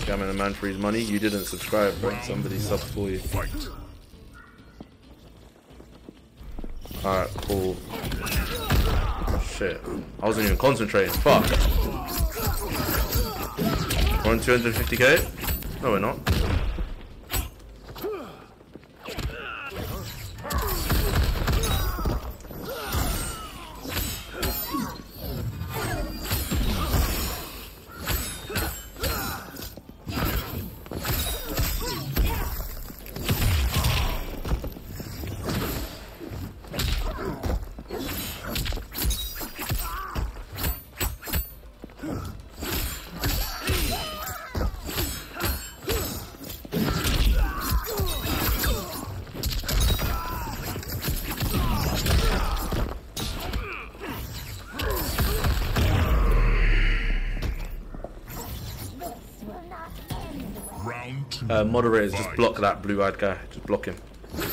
scamming a man for his money. You didn't subscribe, bro. Somebody subbed for you. Alright, cool. Shit. I wasn't even concentrating. Fuck. We're on 250k? No, we're not. Moderators, just block that blue-eyed guy. Just block him.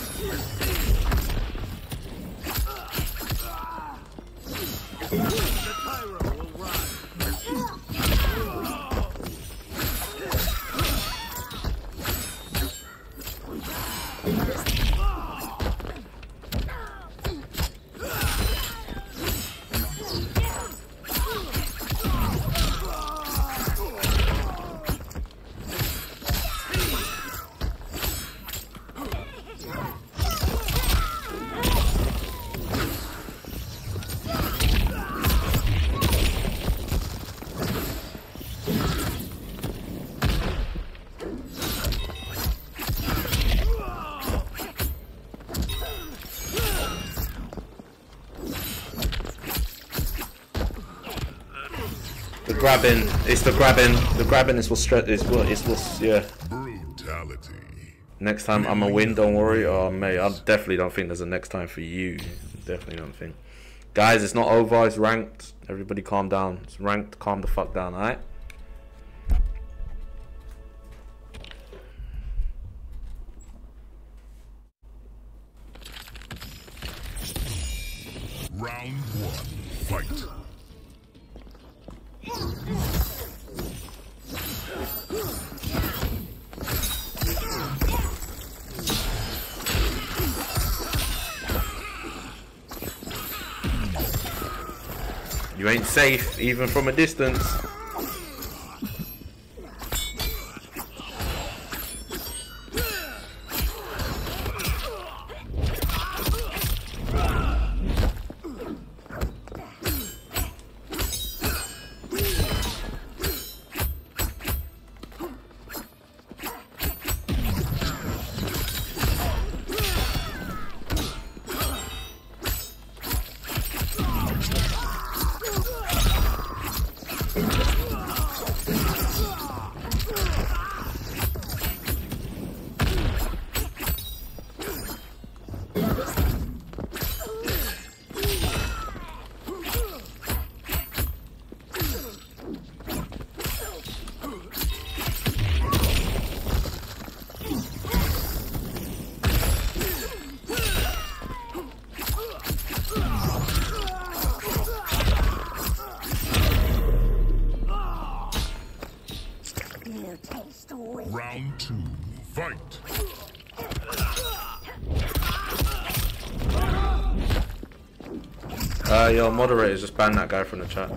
The grabbing is what's yeah. Brutality. Next time I'm a win, don't worry. Oh mate, I definitely don't think there's a next time for you. Definitely don't think. Guys, it's not over, it's ranked. Everybody calm down. It's ranked, calm the fuck down, alright? Round one, fight. You ain't safe, even from a distance. Round two, fight. Yo, moderators, just ban that guy from the chat.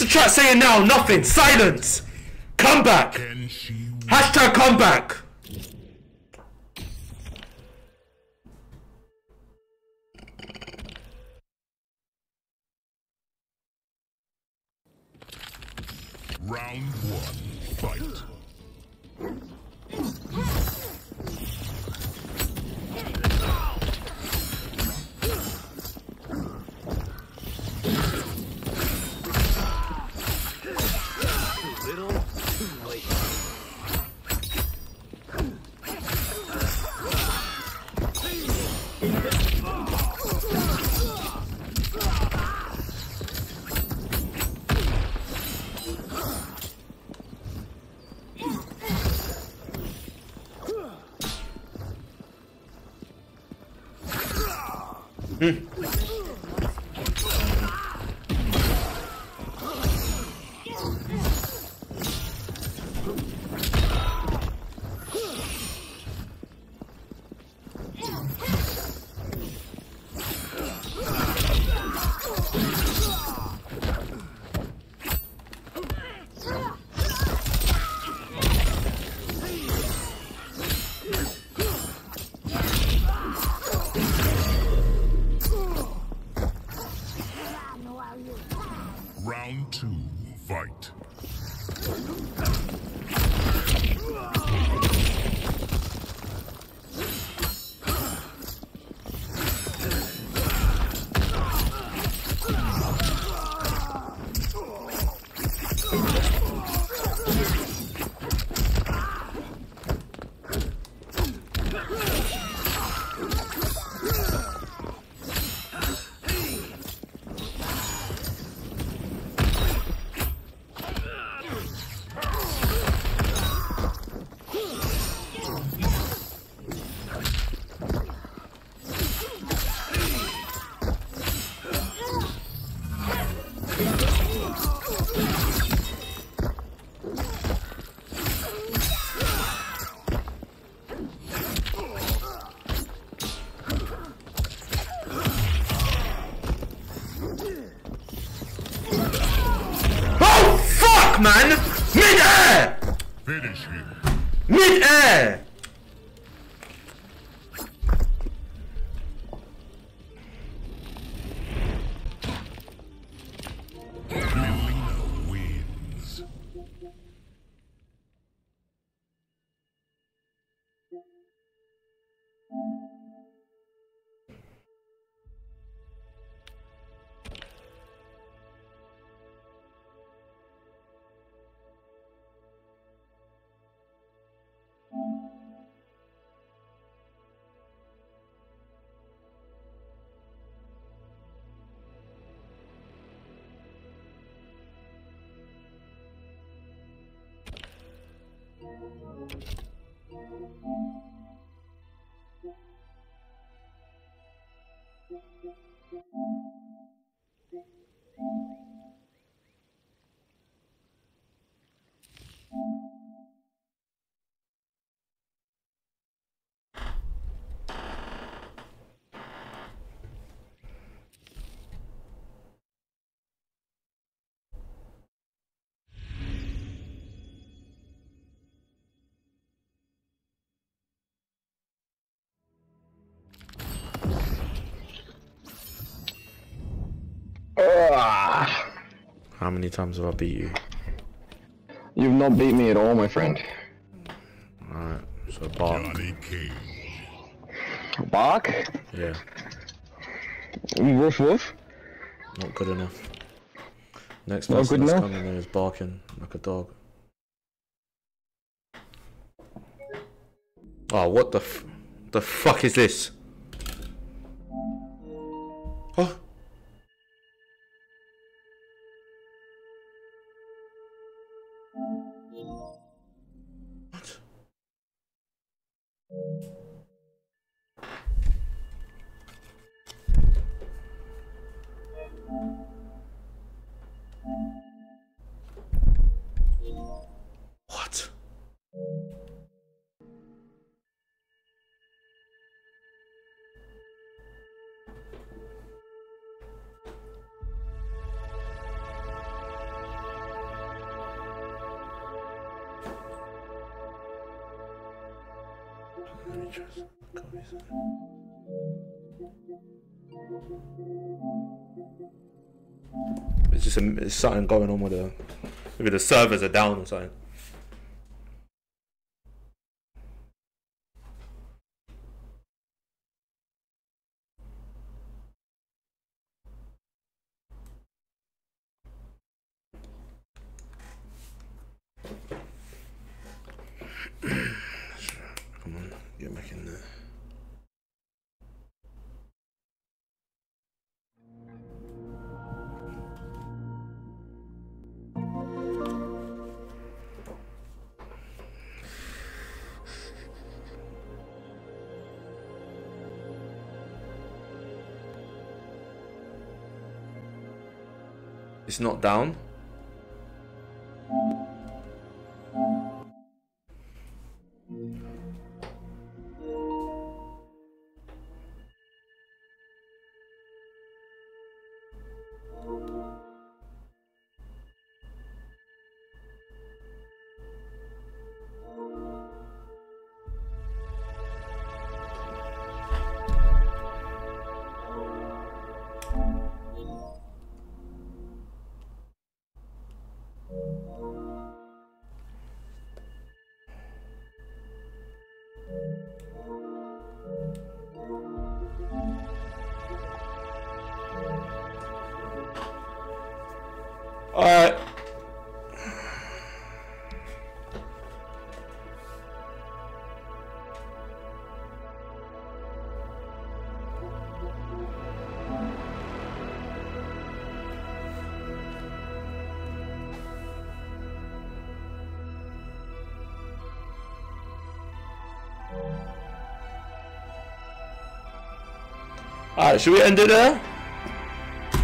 chat saying now? Nothing. Silence. Come back. Hashtag come back. Round 1, fight. Round 2, fight. Man! Mid-air! Finish him. Mid-air! Mileena wins. How many times have I beat you? You've not beat me at all, my friend. Alright, so bark. Johnny Cage. Bark? Yeah, Woof woof? not good enough. Next Not person good that's enough? coming in is barking like a dog. Oh, what the fuck is this? Oh. What? What? Let me try some copies. It's just it's something going on with the maybe the servers are down or something. Come on, get back in there. It's not down. Alright. Alright, should we end it there?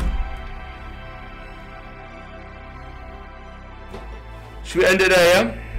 Should we end it there, yeah?